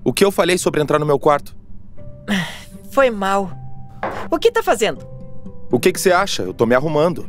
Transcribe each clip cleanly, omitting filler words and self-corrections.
O que eu falei sobre entrar no meu quarto? Foi mal. O que tá fazendo? O que você acha? Eu tô me arrumando.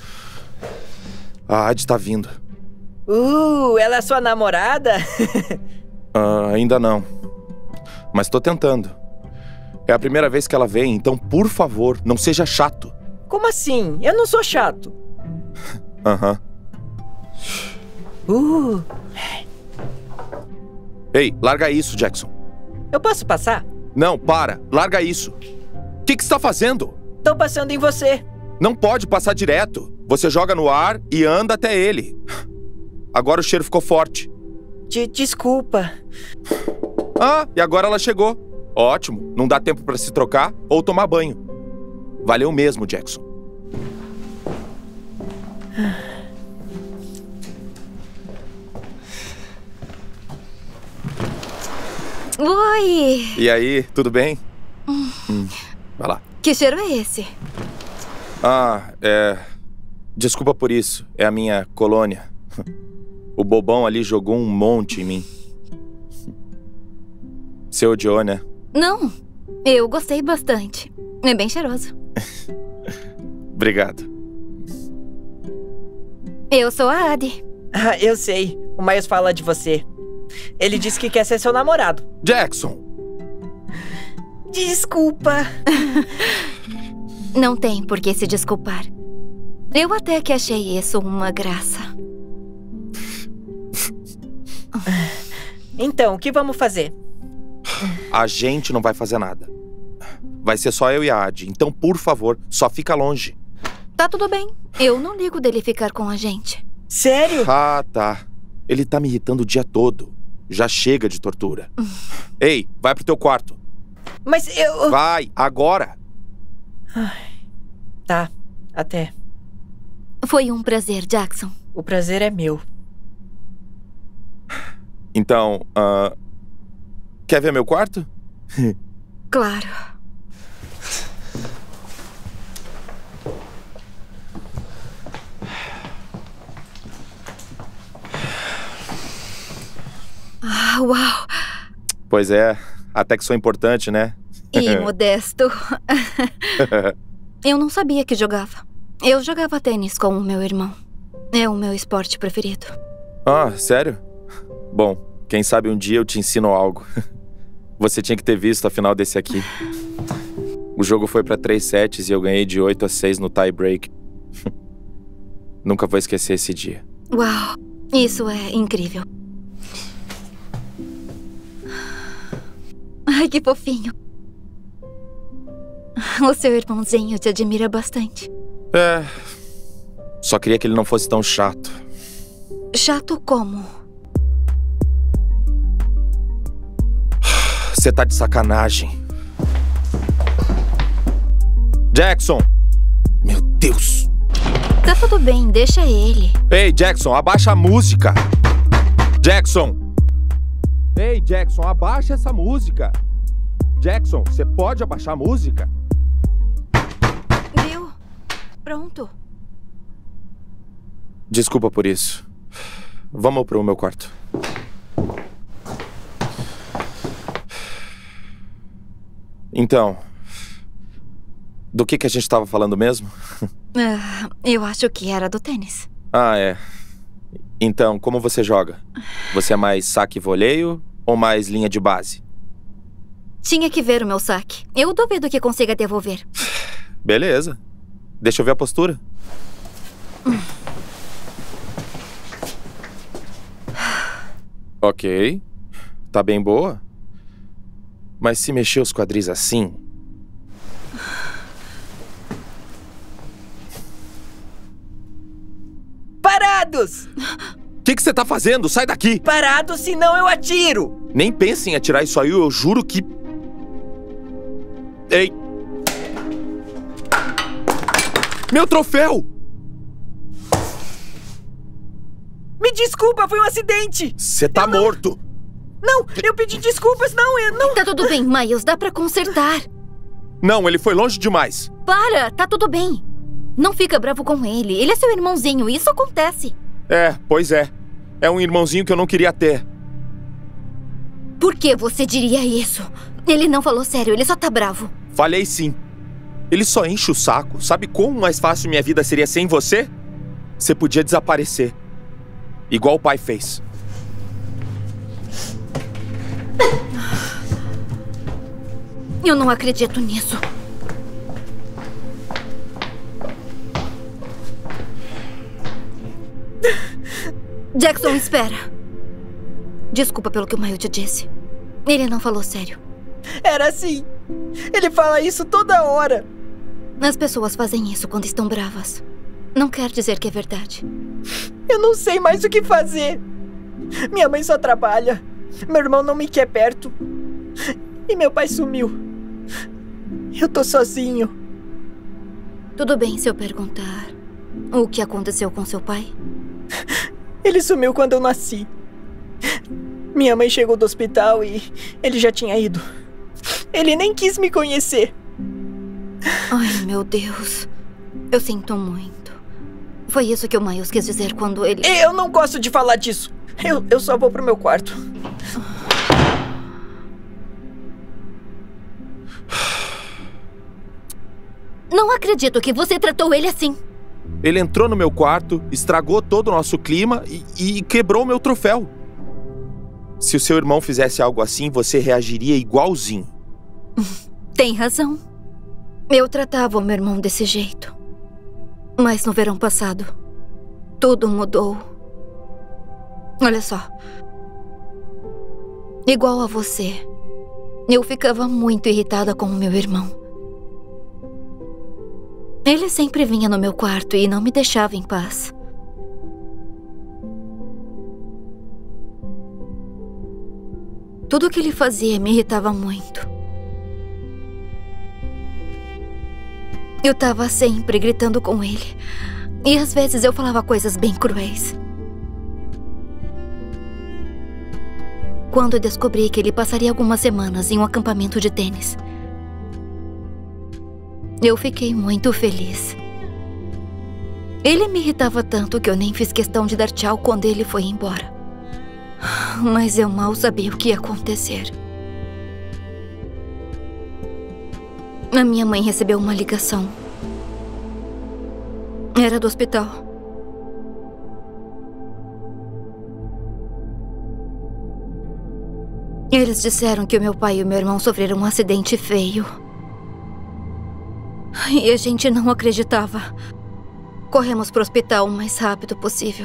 A Adi tá vindo. Ela é sua namorada? Ainda não. Mas tô tentando. É a primeira vez que ela vem, então, por favor, não seja chato. Como assim? Eu não sou chato. Aham. Ei, larga isso, Jackson. Eu posso passar? Não, para. Larga isso. O que você tá fazendo? Tô passando em você. Não pode passar direto. Você joga no ar e anda até ele. Agora o cheiro ficou forte. Desculpa. E agora ela chegou. Ótimo. Não dá tempo pra se trocar ou tomar banho. Valeu mesmo, Jackson. Oi! E aí, tudo bem? Vai lá. Que cheiro é esse? Desculpa por isso. É a minha colônia. O bobão ali jogou um monte em mim. Você odiou, né? Não. Eu gostei bastante. É bem cheiroso. Obrigado. Eu sou a Adi. Eu sei. O Miles fala de você. Ele disse que quer ser seu namorado. Jackson! Desculpa. Não tem por que se desculpar. Eu até que achei isso uma graça. Então, o que vamos fazer? A gente não vai fazer nada. Vai ser só eu e a Adi. Então, por favor, só fica longe. Tá tudo bem. Eu não ligo dele ficar com a gente. Sério? Tá. Ele tá me irritando o dia todo. Já chega de tortura. Ei, vai pro teu quarto. Mas eu... Vai, agora. Tá, até. Foi um prazer, Jackson. O prazer é meu. Então, quer ver meu quarto? Claro. Uau! Pois é, até que sou importante, né? E modesto. Eu não sabia que jogava. Eu jogava tênis com o meu irmão. É o meu esporte preferido. Sério? Bom, quem sabe um dia eu te ensino algo. Você tinha que ter visto a final desse aqui. O jogo foi pra 3 sets e eu ganhei de 8-6 no tie break. Nunca vou esquecer esse dia. Uau, isso é incrível. Ai, que fofinho. O seu irmãozinho te admira bastante. Só queria que ele não fosse tão chato. Chato como? Você tá de sacanagem. Jackson! Meu Deus! Tá tudo bem, deixa ele. Ei, Jackson, abaixa a música! Jackson! Ei, Jackson, abaixa essa música! Jackson, você pode abaixar a música? Viu? Pronto. Desculpa por isso. Vamos pro meu quarto. Então, do que a gente estava falando mesmo? Eu acho que era do tênis. É. Então, como você joga? Você é mais saque e voleio ou mais linha de base? Tinha que ver o meu saque. Eu duvido que consiga devolver. Beleza. Deixa eu ver a postura. Ok. Tá bem boa. Mas se mexer os quadris assim... Parados! O que você tá fazendo? Sai daqui! Parados, senão eu atiro! Nem pense em atirar isso aí, eu juro que... Ei! Meu troféu! Me desculpa, foi um acidente! Você tá morto! Não, eu pedi desculpas, não... Tá tudo bem, Miles, dá pra consertar. Não, ele foi longe demais. Para, tá tudo bem. Não fica bravo com ele, ele é seu irmãozinho, isso acontece. Pois é. É um irmãozinho que eu não queria ter. Por que você diria isso? Ele não falou sério, ele só tá bravo. Falei sim. Ele só enche o saco. Sabe como mais fácil minha vida seria sem você? Você podia desaparecer. Igual o pai fez. Eu não acredito nisso. Jackson, espera. Desculpa pelo que o Maio te disse. Ele não falou sério. Era assim. Ele fala isso toda hora. As pessoas fazem isso quando estão bravas. Não quer dizer que é verdade. Eu não sei mais o que fazer. Minha mãe só trabalha. Meu irmão não me quer perto. E meu pai sumiu. Eu tô sozinho. Tudo bem se eu perguntar o que aconteceu com seu pai? Ele sumiu quando eu nasci. Minha mãe chegou do hospital e ele já tinha ido. Ele nem quis me conhecer. Ai, meu Deus. Eu sinto muito. Foi isso que o Miles quis dizer quando ele... Eu não gosto de falar disso. Eu só vou pro meu quarto. Não acredito que você tratou ele assim. Ele entrou no meu quarto, estragou todo o nosso clima e quebrou o meu troféu. Se o seu irmão fizesse algo assim, você reagiria igualzinho. Tem razão. Eu tratava o meu irmão desse jeito. Mas no verão passado, tudo mudou. Olha só. Igual a você, eu ficava muito irritada com o meu irmão. Ele sempre vinha no meu quarto e não me deixava em paz. Tudo o que ele fazia me irritava muito. Eu estava sempre gritando com ele. E às vezes eu falava coisas bem cruéis. Quando eu descobri que ele passaria algumas semanas em um acampamento de tênis, eu fiquei muito feliz. Ele me irritava tanto que eu nem fiz questão de dar tchau quando ele foi embora. Mas eu mal sabia o que ia acontecer. A minha mãe recebeu uma ligação. Era do hospital. Eles disseram que o meu pai e o meu irmão sofreram um acidente feio. E a gente não acreditava. Corremos para o hospital o mais rápido possível.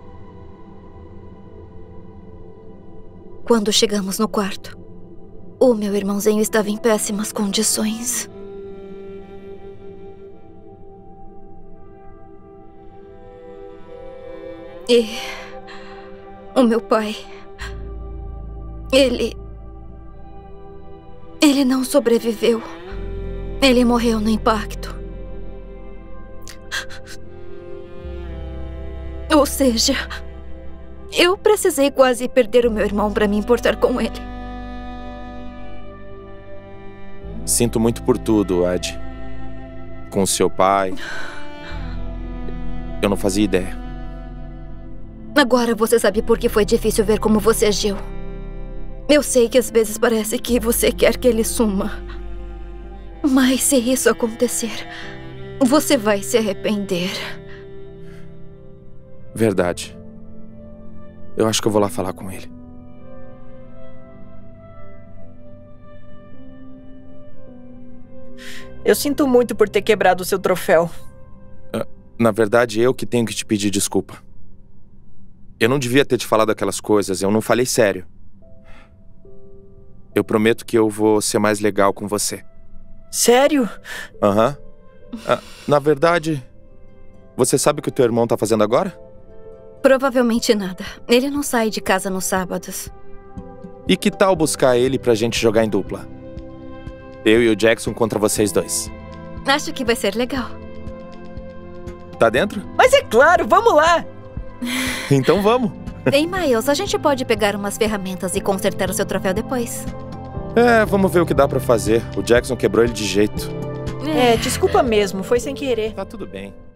Quando chegamos no quarto, o meu irmãozinho estava em péssimas condições. E o meu pai, ele não sobreviveu. Ele morreu no impacto. Ou seja, eu precisei quase perder o meu irmão para me importar com ele. Sinto muito por tudo, Ad. Com o seu pai. Eu não fazia ideia. Agora você sabe por que foi difícil ver como você agiu. Eu sei que às vezes parece que você quer que ele suma. Mas se isso acontecer, você vai se arrepender. Verdade. Eu acho que eu vou lá falar com ele. Eu sinto muito por ter quebrado o seu troféu. Na verdade, eu que tenho que te pedir desculpa. Eu não devia ter te falado aquelas coisas, eu não falei sério. Eu prometo que eu vou ser mais legal com você. Sério? Aham. Na verdade, você sabe o que o teu irmão tá fazendo agora? Provavelmente nada. Ele não sai de casa nos sábados. E que tal buscar ele pra gente jogar em dupla? Eu e o Jackson contra vocês dois. Acho que vai ser legal. Tá dentro? Mas é claro, vamos lá! Então vamos. Ei, Miles, a gente pode pegar umas ferramentas e consertar o seu troféu depois. Vamos ver o que dá pra fazer. O Jackson quebrou ele de jeito. Desculpa mesmo, foi sem querer. Tá tudo bem.